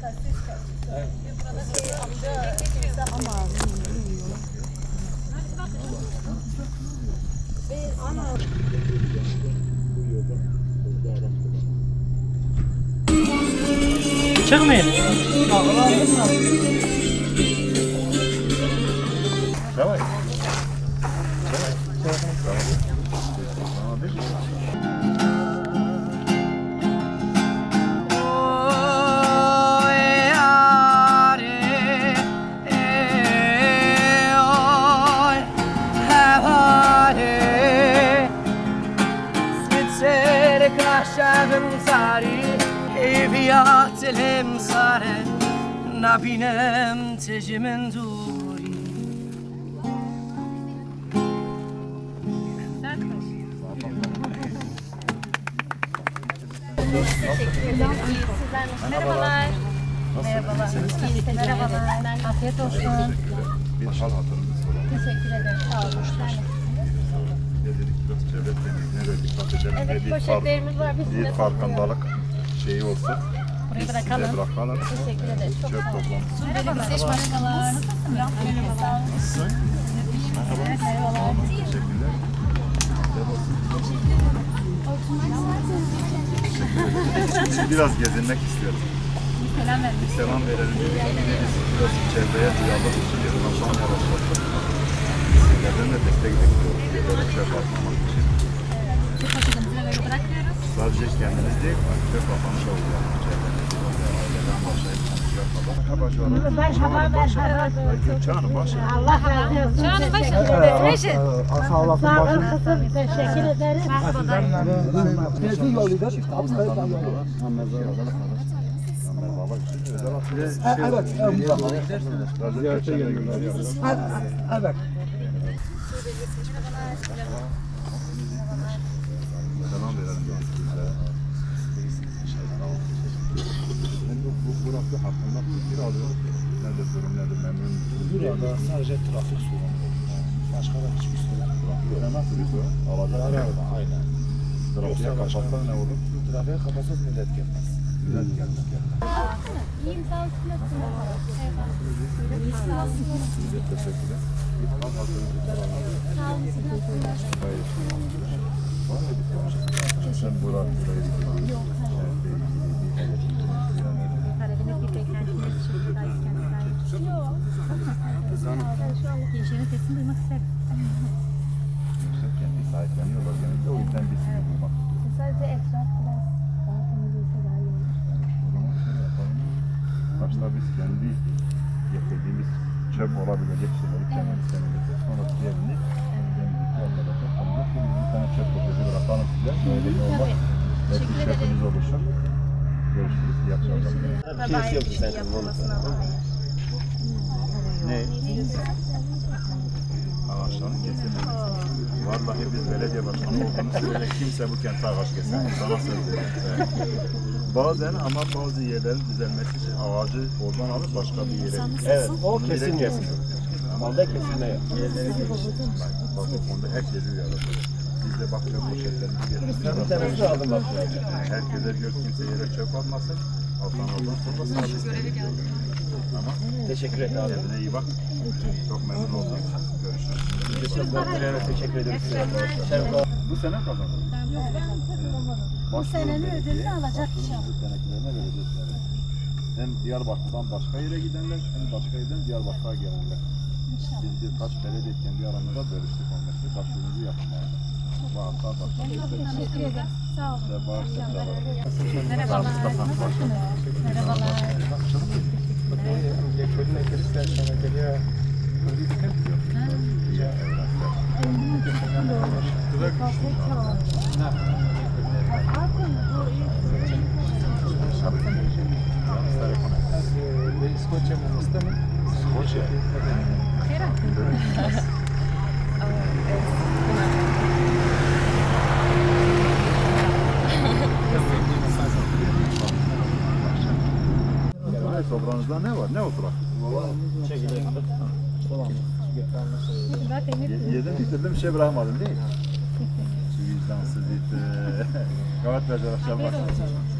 Çıkmayın. Давай. نبینم تجمن دوری Merhabalar. Merhabalar. Merhabalar. Afiyet olsun. Bir hal hatırımız var. Teşekkür ederim. Sağ olun. Dedik biraz çevre temizliğine de dikkat edelim. Evet, poşetlerimiz var. Bir farkındalık şeyi olsun. Burayı Biz bırakalım. size bırakalım. Teşekkür ederiz. Çok Çöp sağ olun. toplantısı. Merhabalar. Merhabalar. Nasılsınız? Merhabalar. Merhabalar. Teşekkürler. Biraz gezinmek istiyorum. Selam verin. Selam verelim. Biz biraz çevreye duyarlı bir şey kampanya başlattık. Sizlerden de destek bekliyoruz. Böyle çöp atmamak için. Çöp poşetimizi böyle bırakıyoruz. Sadece kendiniz değil, çöp atmanız da oluyor. Aileden başlayıp çöp atmak. Canım başı. Allah razı olsun. Canım başım. Meşin. Sağ olasın başım. Teşekkür ederiz. Sizin yoluyla Evet. Selam verelim sizlere. Burası hakkında fikir alıyor. Nedir durum, nedir memnun musunuz? Burada sadece trafik sorunu. Başka da hiçbir sorun yok. Nasıl bir sorun? Alacak. Aynen. Trafiğe kapatsak ne olur? Trafiğe kapatsak millet gelmez. Millet gelmez. İyiyim sağ olsun. Size teşekkürler. İlham hazırlığı Sağ olun. gayet iyi. Var mı bir sorun? Sen burayı Yok, hayır. Karadeniz bir beklentiniz çıktı. Yok. Gençlerin sesini duymak isterim. kendi sahipleniyorlar genelde. O yüzden biz sizi bulmak. Sadece etraf biraz daha temiz olsa daha iyi olur. O zaman şöyle yapalım. Başta biz kendi getirdiğimiz çöp olabilecek şeyleri kendimiz temizleyeceğiz. Sonra diğerini temizlikle arkadaşlar. Sonra bir tane çöp poşeti bırakalım size. Böyle bir olmaz. Belki çöpünüz oluşur. Görüşürüz. İyi akşamlar. Ne? Ağaçların kesilmemesi. Vallahi biz belediye başkanı olduğumuz sürece kimse bu kente ağaç kesemez. Sana söz veriyorum. Bazen ama bazı yerlerin düzelmesi için ağacı oradan alıp başka bir yere. Evet, o kesilmiyor. Malda kesilme yok. Yerleri değiştirdim. Bak bu konuda herkesi uyarır. Biz de bak çöp poşetlerimizi getirdik. Temizli aldım bak. Herkese diyor kimse yere çöp atmasın. Alttan sonra sabit. Tamam. Teşekkür ederim abi. Kendine iyi bak. Çok memnun oldum. Görüşürüz. Teşekkür ederim. Bu sene kazandın. Bu senenin ödülünü alacak inşallah. Bu senekilerine vereceğiz. Hem Diyarbakır'dan başka yere gidenler hem başka yerden Diyarbakır'a gelenler. Biz birkaç belediye kendi aramızda bölüştük onları. Başvurumuzu yapmaya. Varsa başlayalım. Teşekkür ederim. Sağ olun. Merhabalar. Merhabalar. Sofranızda ne var? Ne oturak? Yedim bitirdim bir şey bırakmadım değil mi? Vicdansız iti. Kavat vereceğim akşam başlayalım.